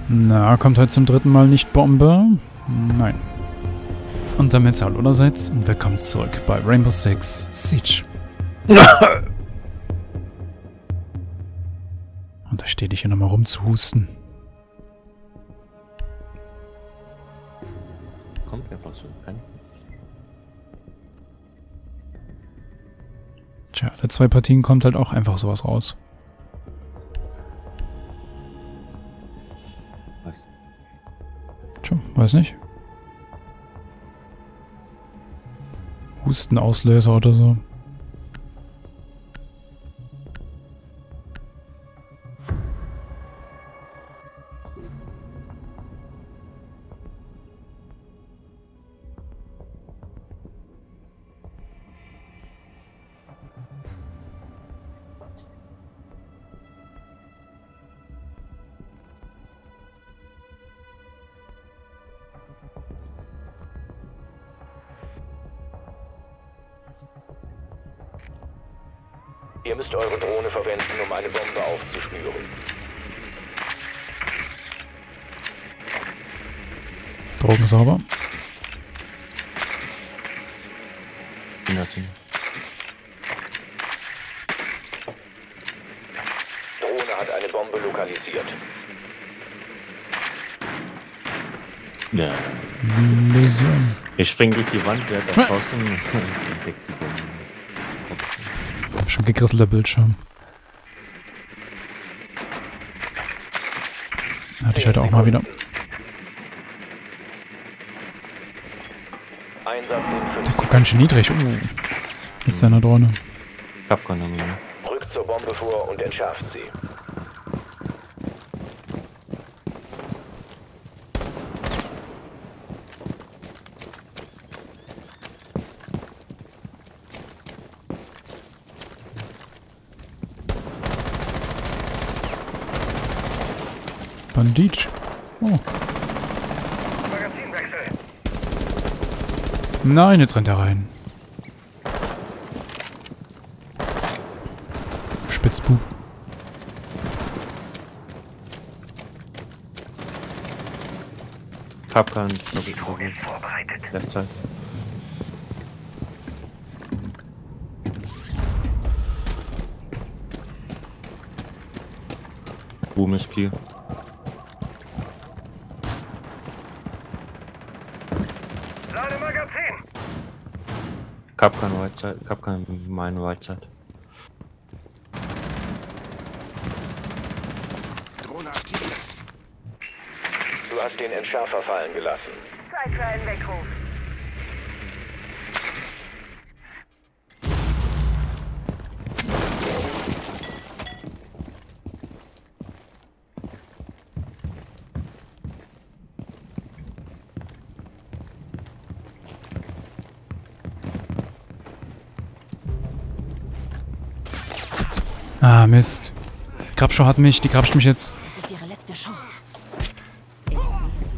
Na, kommt heute zum dritten Mal nicht Bombe? Nein. Und damit hallo allerseits und willkommen zurück bei Rainbow Six Siege. Und da steht ich hier nochmal rumzuhusten. Kommt einfach so rein. Tja, alle 2 Partien kommt halt auch einfach sowas raus. Was? Tja, weiß nicht. Hustenauslöser oder so. Ihr müsst eure Drohne verwenden, um eine Bombe aufzuspüren. Drogen sauber. Drohne hat eine Bombe lokalisiert. Ja. Läsion. Ich spring durch die Wand, der hat erschossen und entdeckt die Bombe. Schon gegrisselter Bildschirm. Hatte ich heute auch mal wieder. Einsatz in Der guckt ganz schön niedrig. Mit seiner Drohne. Ich hab keine Ahnung. Rückt zur Bombe vor und entschärft sie. Bandit. Oh. Nein, jetzt rennt er rein. Spitzbub. Ich hab keinen. Vorbereitet. Left side. Boom ist Kiel. Lade Magazin! Ich hab keine Whiteside. Ich hab keine meine Whiteside. Drohne aktiviert. Du hast den Entschärfer fallen gelassen. Zeit für einen Weckruf. Ah, Mist. Die Grabschau hat mich. Die grabscht mich jetzt. Das ist ihre letzte Chance. Ich sehe sie.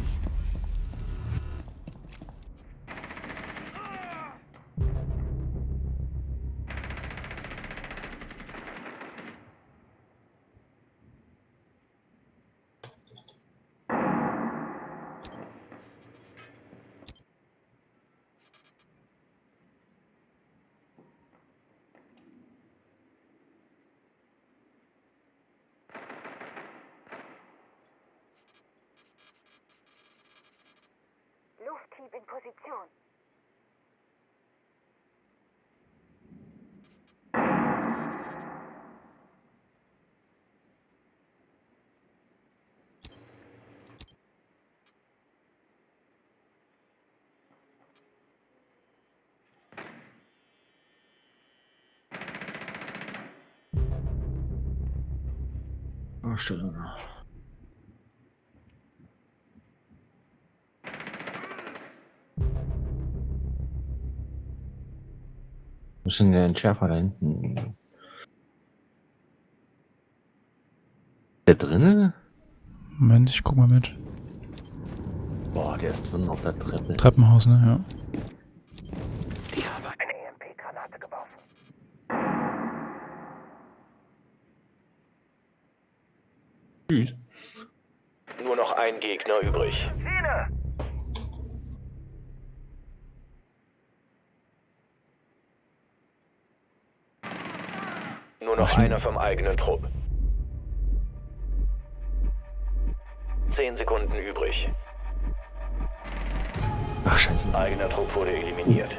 Lufthieb in Position. Oh, schön. Wo ist denn der Entschärfer da hinten? Der drinne? Moment, ich guck mal mit. Boah, der ist drin auf der Treppe. Treppenhaus, ne? Ja. Ich habe eine EMP-Granate geworfen. Tschüss. Nur noch ein Gegner übrig. Nur noch einer vom eigenen Trupp. 10 Sekunden übrig. Ach, scheiße. Eigener Trupp wurde eliminiert.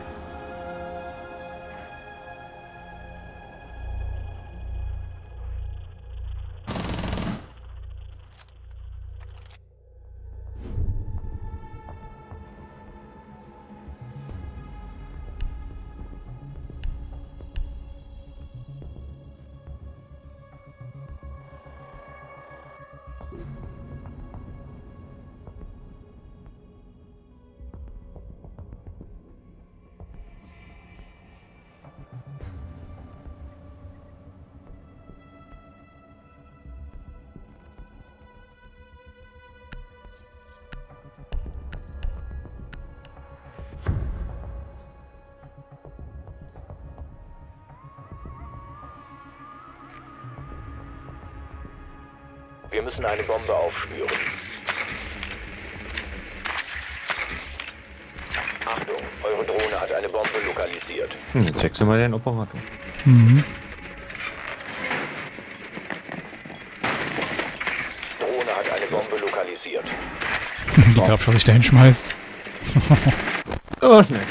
Wir müssen eine Bombe aufspüren. Achtung, eure Drohne hat eine Bombe lokalisiert. Jetzt wechseln wir den Operator. Mhm. Drohne hat eine Bombe lokalisiert. Die Kraft, was sich da hinschmeißt. Oh, schnell.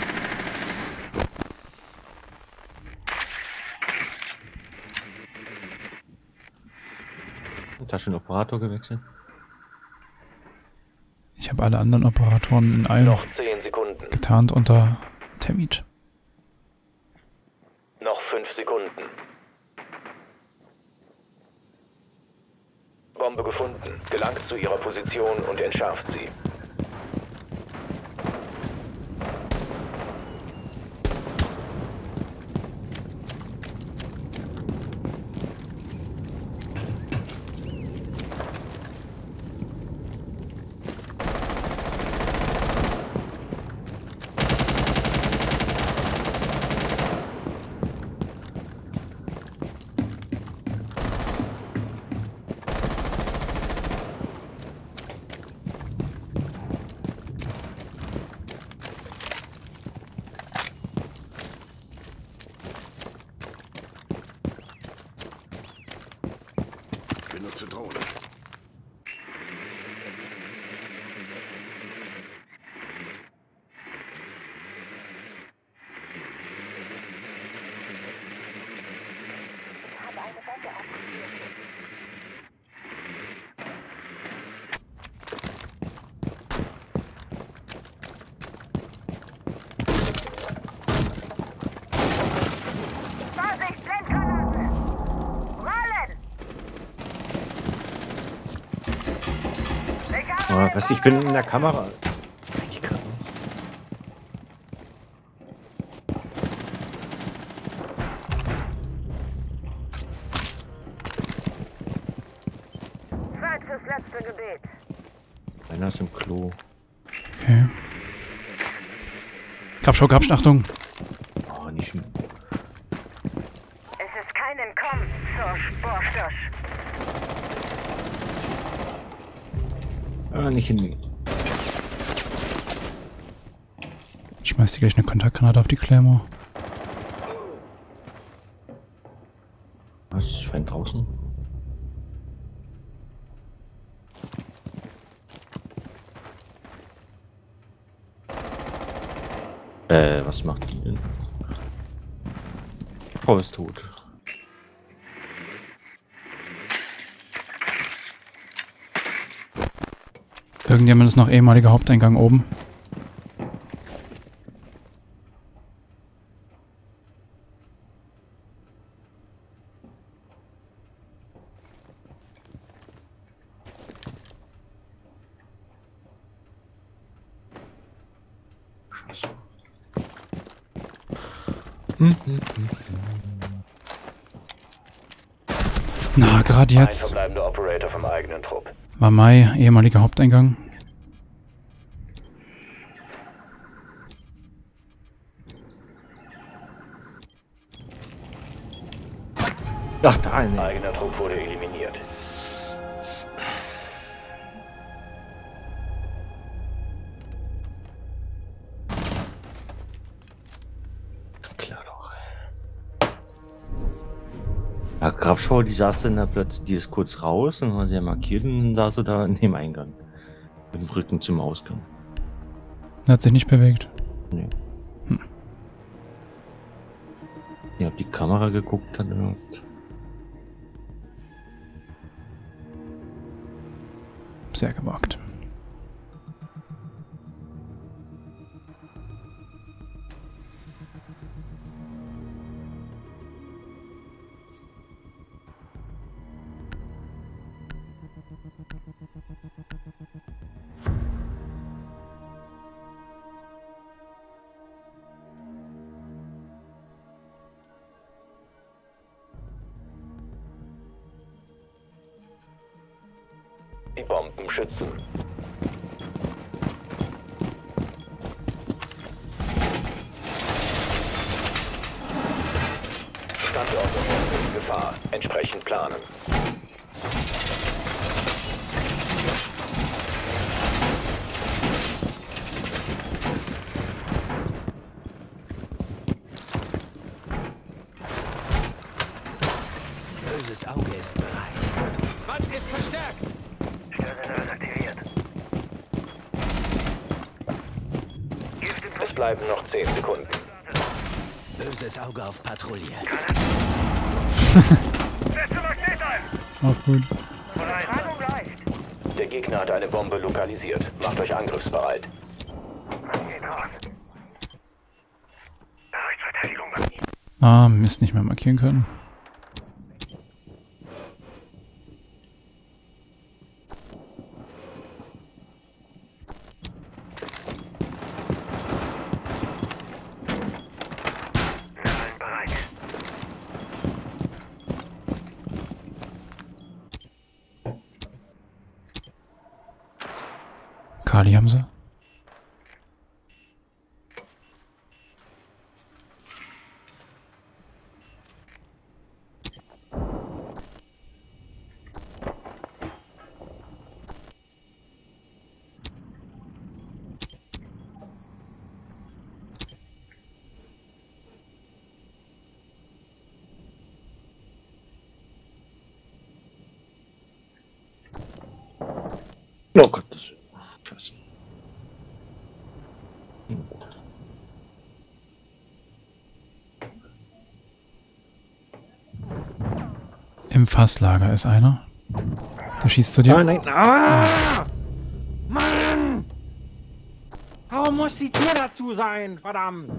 Taschenoperator gewechselt. Ich habe alle anderen Operatoren in einem Noch 10 Sekunden. getarnt unter Termit. Noch 5 Sekunden. Bombe gefunden. Gelangt zu ihrer Position und entschärft sie. Benutze Drohne. Oh, was, ich bin in der Kamera. Die Kamera. Zeit fürs letzte Gebet. Einer ist im Klo. Okay. Grabsch, Achtung! Oh, nicht schon. Es ist kein Entkommen zur Sporstosch. Ah, nicht hin. Schmeißt dir gleich eine Kontaktgranate auf die Claymore. Was? Schwein draußen? Was macht die denn? Frau ist tot. Irgendjemand ist noch ehemaliger Haupteingang oben. Scheiße. Na, gerade Ein jetzt verbleibender Operator vom eigenen Trupp. war Mai ehemaliger Haupteingang. Ach, da, ne. Eigener Trupp wurde eliminiert. Herr Grabschau, die saß dann da plötzlich, die ist kurz raus und war sie ja markiert und dann saß sie da in dem Eingang. Mit dem Rücken zum Ausgang. Hat sich nicht bewegt. Nee. Ja, ob die Kamera geguckt hat und Sehr gewagt. Die Bomben schützen. Standort in Gefahr. Entsprechend planen. Böses Auge ist bereit. Mann ist verstärkt. Störsignal aktiviert. Es bleiben noch 10 Sekunden. Böses Auge auf Patrouille. Setze Magnet ein! Auch gut. Strahlung läuft. Der Gegner hat eine Bombe lokalisiert. Macht euch angriffsbereit. Magnet raus. Rechtsverteidigung Magnet. Ah, Mist, nicht mehr markieren können. Bereit. Kali haben sie. oh Gott, das Scheiße. Im Fasslager ist einer. Der schießt zu dir. Ah, nein. Ah! Mann! Warum muss die Tür dazu sein? Verdammt!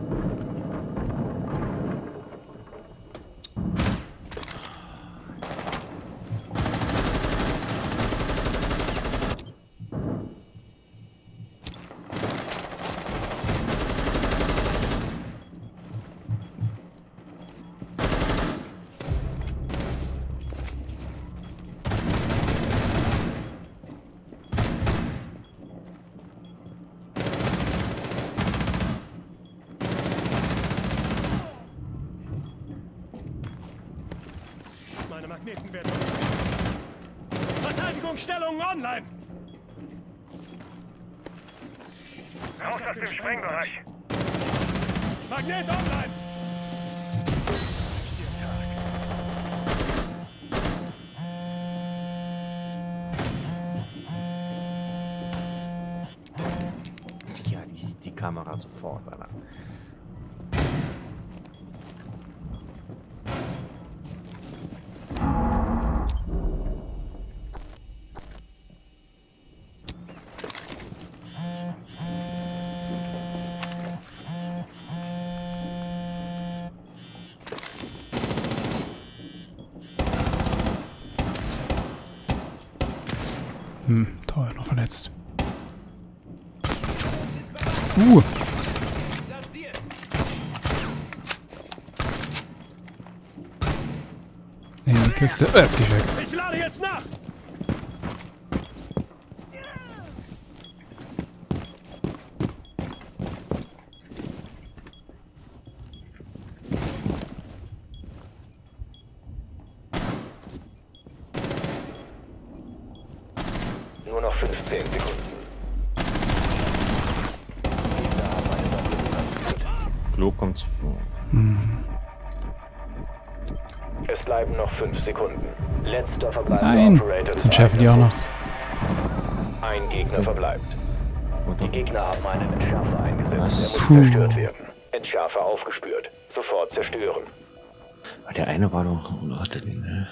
Meine Magneten werden. Verteidigungsstellungen online! Raus aus dem Sprengbereich. Magnet online! Ja, die sieht die Kamera sofort, Alter. Toll, noch verletzt. In die Kiste. Jetzt geh ich weg. Ich lade jetzt nach! Nur noch 15 Sekunden. Klo kommt. Es Es bleiben noch 5 Sekunden. Letzter verbleibender Nein, Operator jetzt des entschärfen die auch noch. Ein Gegner verbleibt. Die Gegner haben einen Entschärfer eingesetzt. Er muss Puh. zerstört werden. Entschärfer aufgespürt. Sofort zerstören. Der eine war doch... Hatte den, ne?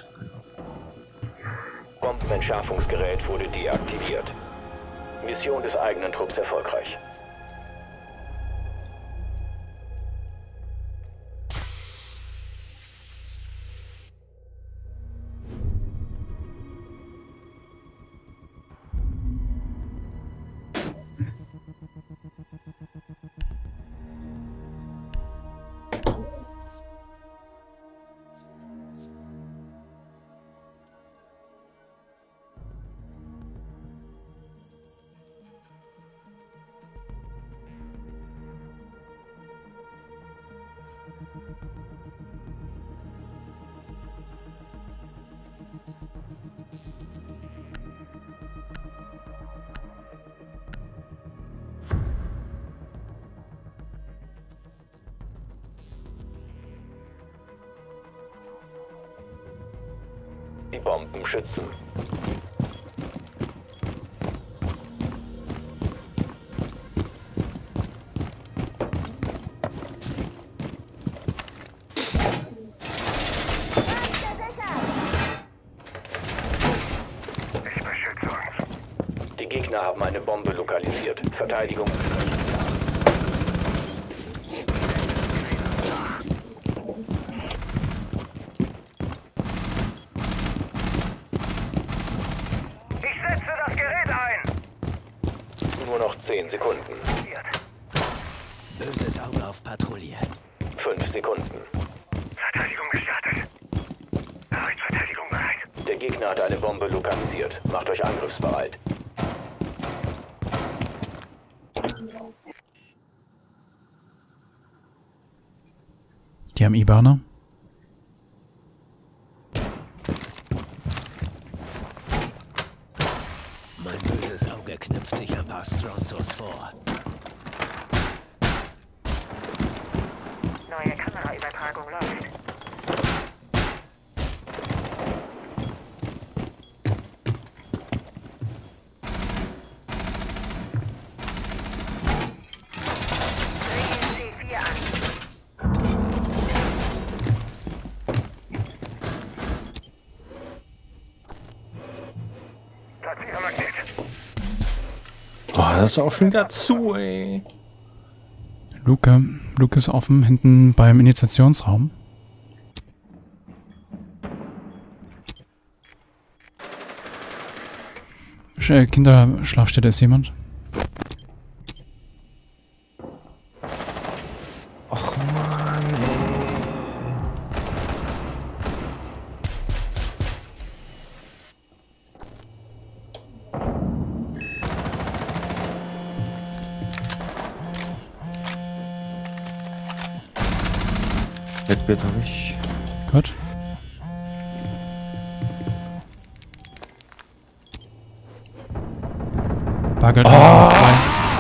Bombenentschärfungsgerät wurde deaktiviert. Mission des eigenen Trupps erfolgreich. Die Bomben schützen. Ich beschütze uns. Die Gegner haben eine Bombe lokalisiert. Verteidigung. Ich setze das Gerät ein. Nur noch 10 Sekunden. Böses Auge auf Patrouille. 5 Sekunden. Verteidigung gestartet. Verteidigung bereit. Der Gegner hat eine Bombe lokalisiert. Macht euch angriffsbereit. Die haben IBANer. Mein böses Auge knüpft sich ein paar Stronzos vor. Neue Kameraübertragung läuft. C4 an. Platziermagnet. Oh, das ist auch schon wieder zu, ey. Luke ist offen, hinten beim Initiationsraum. Kinderschlafstätte ist jemand. Och Mann, ey. Bettbett habe ich. Gut. Bargeld Nummer 2.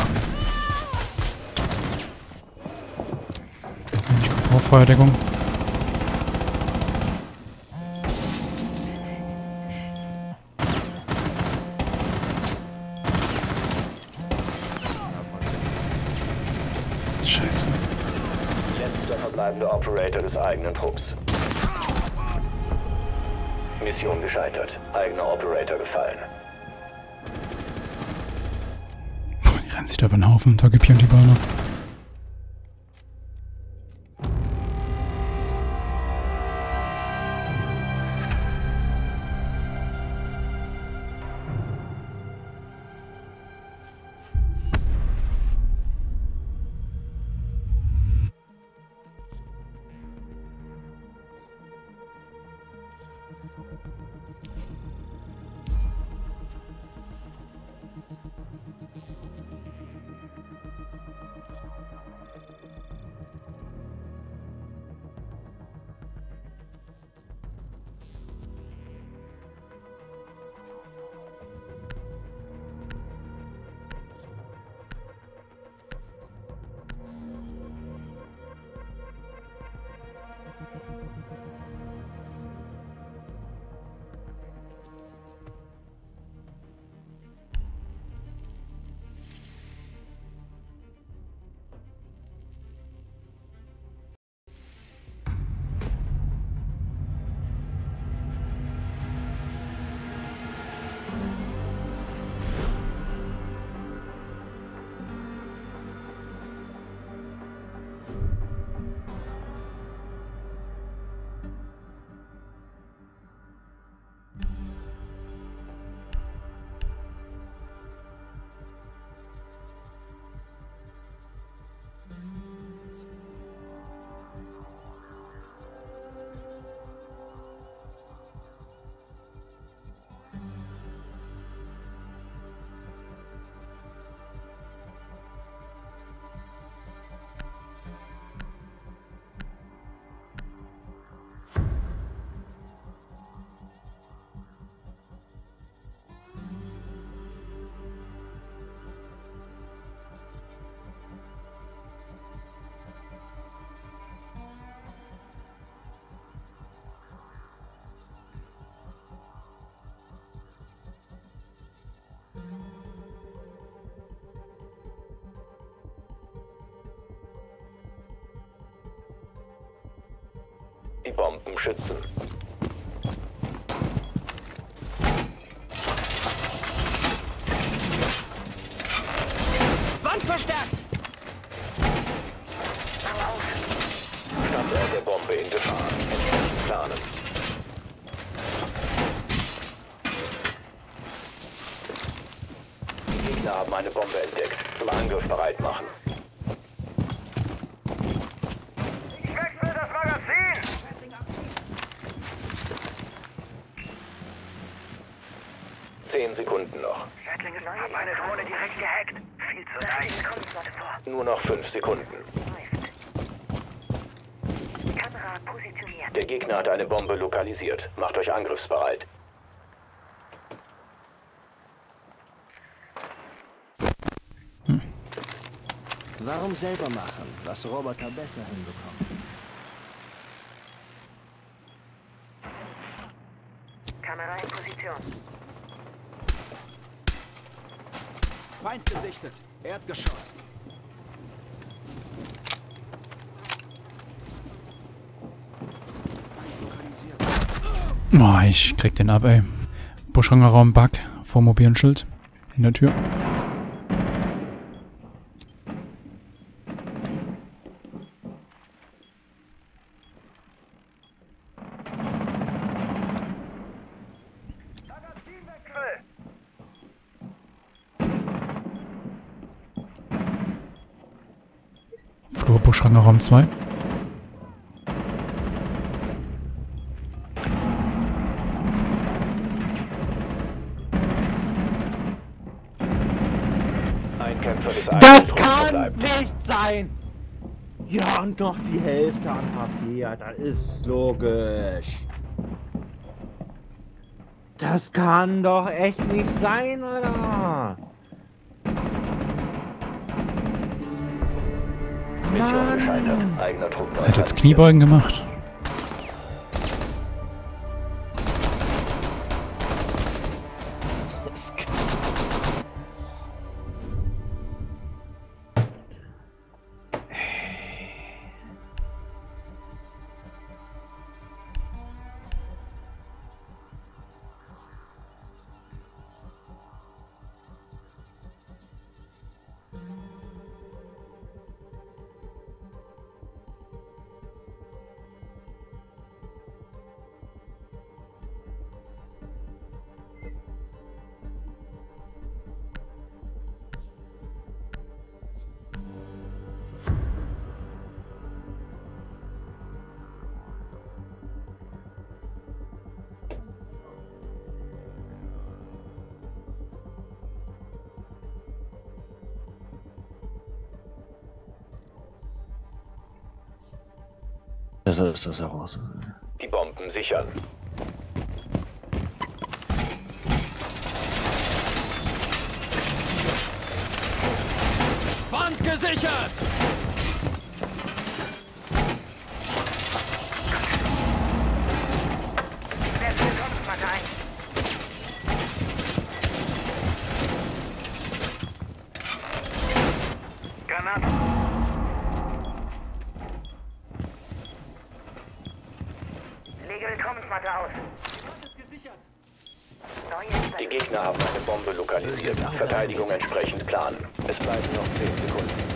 Ich gucke vor Feuerdeckung. Scheiße. Letzter verbleibender Operator des eigenen Trupps. Mission gescheitert. Eigener Operator gefallen. Boah, die rennen sich da über den Haufen. Tagepi und die Bahner. Bomben schützen. Wand verstärkt! Standort der Bombe in Gefahr. Entsprechend planen. Die Gegner haben eine Bombe entdeckt. Zum Angriff bereit machen. Ich wechsle das Magazin! Zehn Sekunden noch. Schädlinge haben eine Drohne direkt gehackt. Viel zu leicht. Kommenslotte vor. Nur noch 5 Sekunden. Läuft. Kamera positioniert. Der Gegner hat eine Bombe lokalisiert. Macht euch angriffsbereit. Warum selber machen, was Roboter besser hinbekommen? Kamera in Position. Feind gesichtet. Erdgeschoss. Feind lokalisiert. Oh, ich krieg den ab, ey. Buschrangerraum Bug vor mobilen Schild in der Tür. Magazinwechsel! Flur Buschrangerraum 2. Ein Kämpfer des Das eigenen kann Truppen bleibt. nicht sein! Ja, und noch die Hälfte an Papier, das ist logisch. Das kann doch echt nicht sein, oder? Mission gescheitert. Eigener Trupp Er hat jetzt Kniebeugen gemacht. Das ist das heraus. Die Bomben sichern. Wand gesichert! Wer will kommt mal ein? Granate. Lege Willkommensmatte aus. Die Gegner haben eine Bombe lokalisiert. Verteidigung entsprechend planen. Es bleiben noch 10 Sekunden.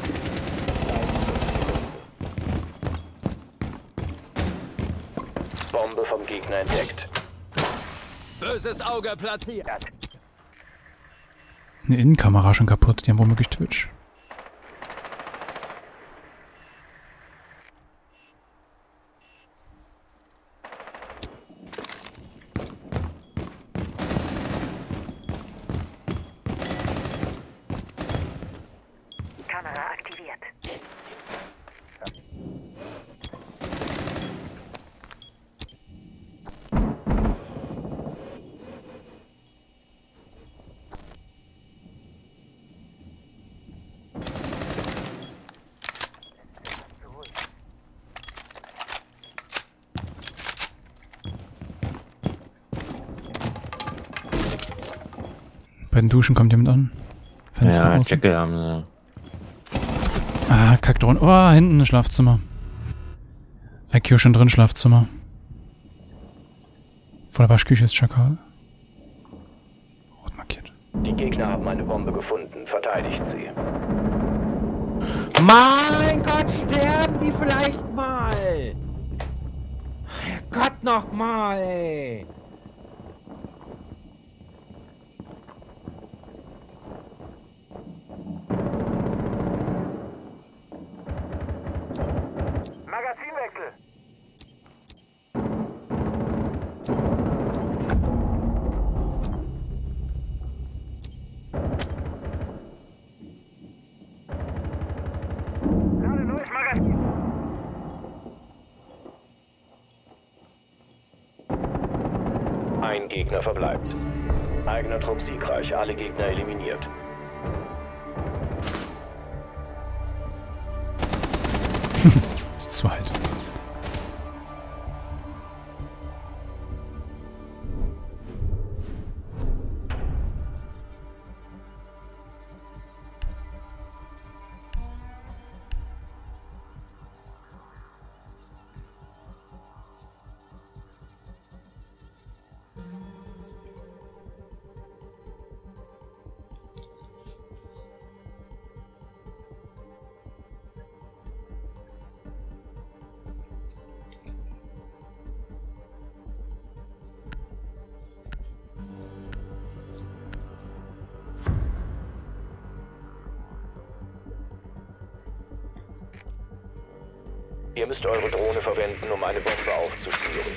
Bombe vom Gegner entdeckt. Böses Auge plattiert. Eine Innenkamera schon kaputt. Die haben womöglich Twitch. Kamera aktiviert. Bei den Duschen kommt jemand an. Fenster Ja, außen. Checke haben sie. Ah, Kackdrohne. Oh, hinten ein Schlafzimmer. IQ schon drin, Schlafzimmer. Vor der Waschküche ist Schakal. Rot markiert. Die Gegner haben eine Bombe gefunden. Verteidigt sie. Mein Gott, sterben die vielleicht mal! Herrgott nochmal, ey! Magazinwechsel. Lade neues Magazin. Ein Gegner verbleibt. Eigener Trupp siegreich. Alle Gegner eliminiert. Zu zweit. Ihr müsst eure Drohne verwenden, um eine Bombe aufzuspüren.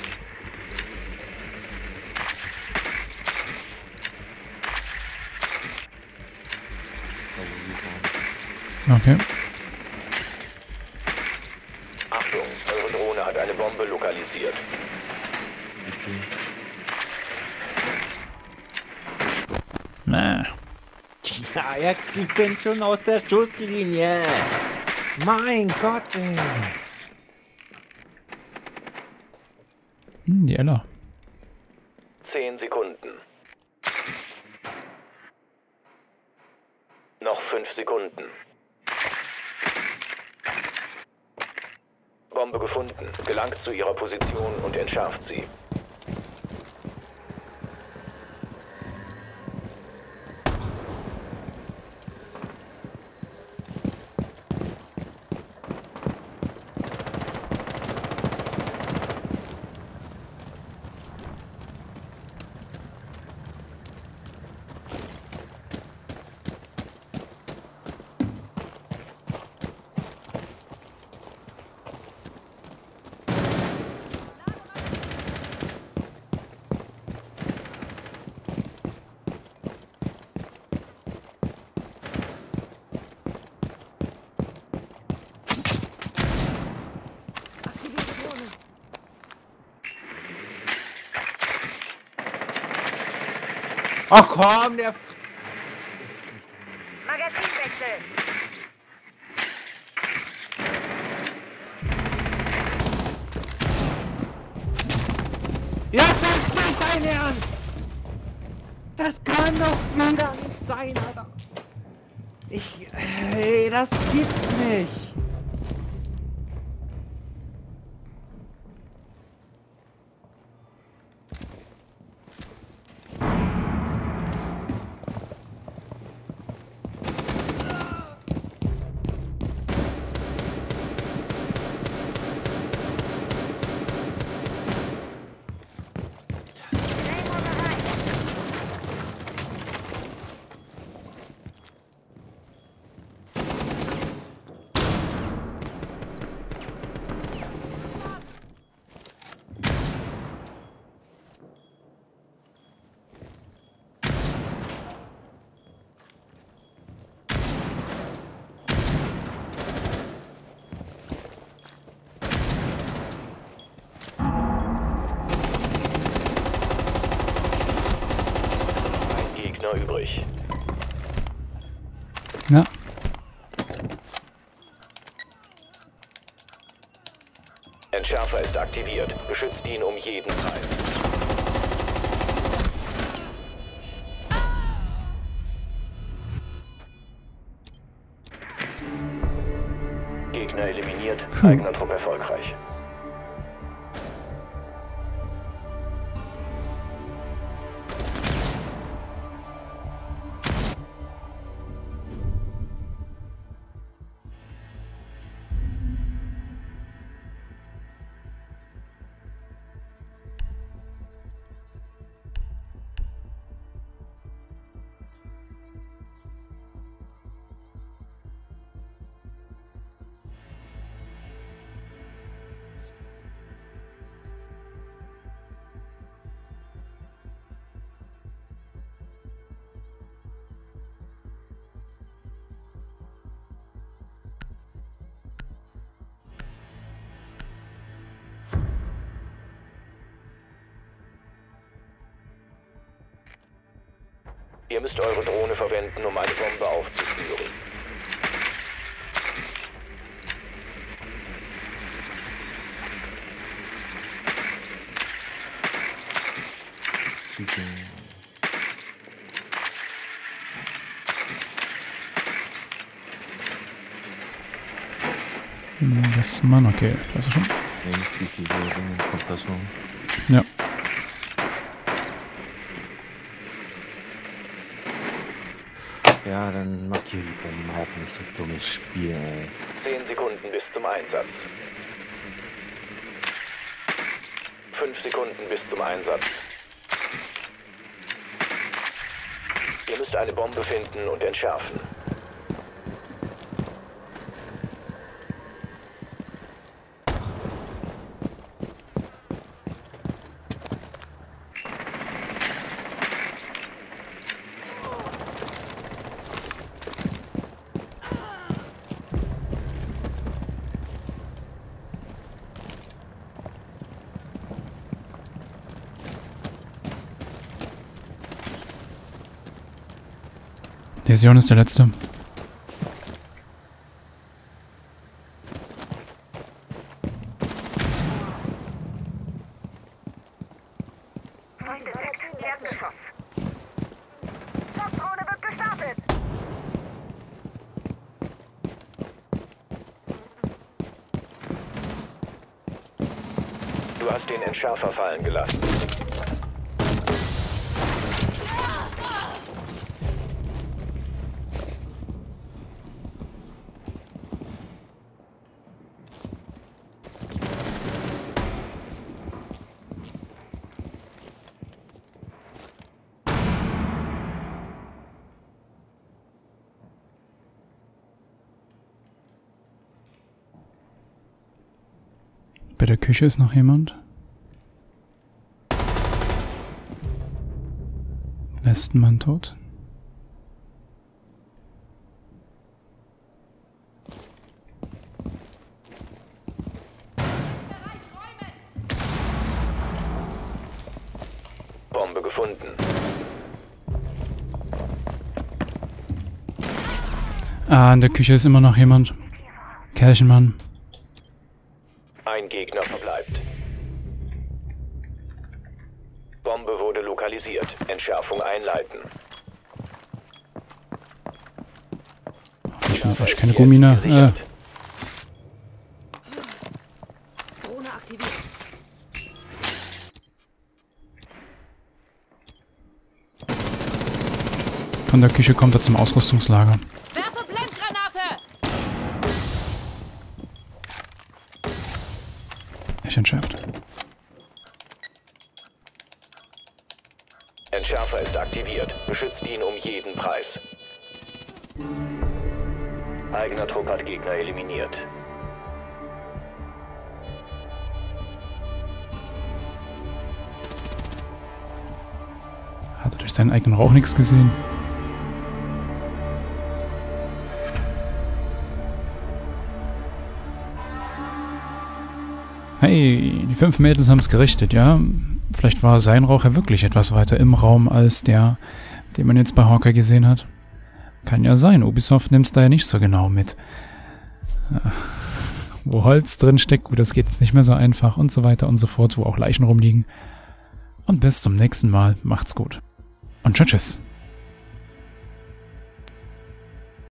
Okay. Achtung, eure Drohne hat eine Bombe lokalisiert. Na. Ja, ich bin schon aus der Schusslinie. Mein Gott, ey. Die Ella. 10 Sekunden. Noch 5 Sekunden. Bombe gefunden. Gelangt zu ihrer Position und entschärft sie. Ach komm, der... Magazinwechsel. Ja, das ist nicht dein Ernst! Das kann doch wieder nicht sein, Alter! Ey, das gibt's nicht! Übrig. Ja. Entschärfer ist aktiviert. Beschützt ihn um jeden Preis. Gegner eliminiert. Eigener Trupp erfolgreich. Ihr müsst eure Drohne verwenden, um eine Bombe aufzuspüren. Das Mann, okay, weiß ich schon. Wie viel Kompression? Ja. Ja, dann markiere die Bomben halt nicht so dummes Spiel, ey. 10 Sekunden bis zum Einsatz. 5 Sekunden bis zum Einsatz. Ihr müsst eine Bombe finden und entschärfen. Der Sion ist der letzte. Du hast den Entschärfer fallen gelassen. Bei der Küche ist noch jemand. Westenmann tot. Bombe gefunden. Ah, in der Küche ist immer noch jemand. Kerchenmann. Ein Gegner verbleibt. Bombe wurde lokalisiert. Entschärfung einleiten. Ich brauche keine Gummina. Drohne aktiviert. Von der Küche kommt er zum Ausrüstungslager. Werfe Blendgranate! Ich entschärft. Entschärfer ist aktiviert. Beschützt ihn um jeden Preis. Eigener Trupp hat Gegner eliminiert. Hat er durch seinen eigenen Rauch nichts gesehen? Hey, die 5 Mädels haben es gerichtet, ja? Vielleicht war sein Rauch ja wirklich etwas weiter im Raum als der, den man jetzt bei Hawkeye gesehen hat. Kann ja sein, Ubisoft nimmt es da ja nicht so genau mit. Wo Holz drin steckt, gut, das geht jetzt nicht mehr so einfach und so weiter und so fort, wo auch Leichen rumliegen. Und bis zum nächsten Mal, macht's gut. Und tschüss.